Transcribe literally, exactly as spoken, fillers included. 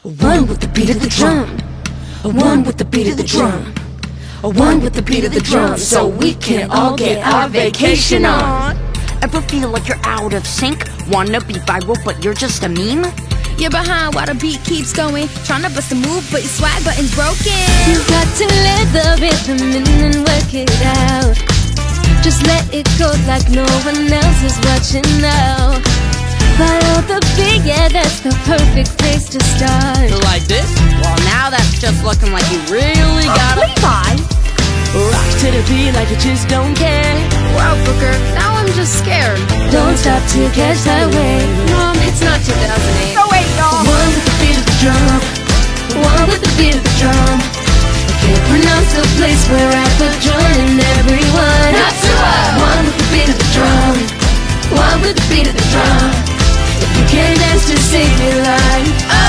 One with the beat of the drum. One with the beat of the drum. One with the beat of the drum. So we can all get our vacation on. Ever feel like you're out of sync? Wanna be viral but you're just a meme? You're behind while the beat keeps going. Tryna bust a move but your swag button's broken. You got to let the rhythm in and work it out. Just let it go like no one else is watching now. Follow the beat, yeah, that's the perfect place to start. Like this? Well, now that's just looking like you really got a vibe. Rock to the beat like you just don't care. Wow, Booker, now I'm just scared. Don't stop to catch that wave. Mom, it's not two thousand eight. Go wait, y'all. One with the beat of the drum. One with the beat of the drum. I can't pronounce the place we're at, but joining everyone. Not to us. One with the beat of the drum. One with the beat of the drum. If you can't dance, just sing it like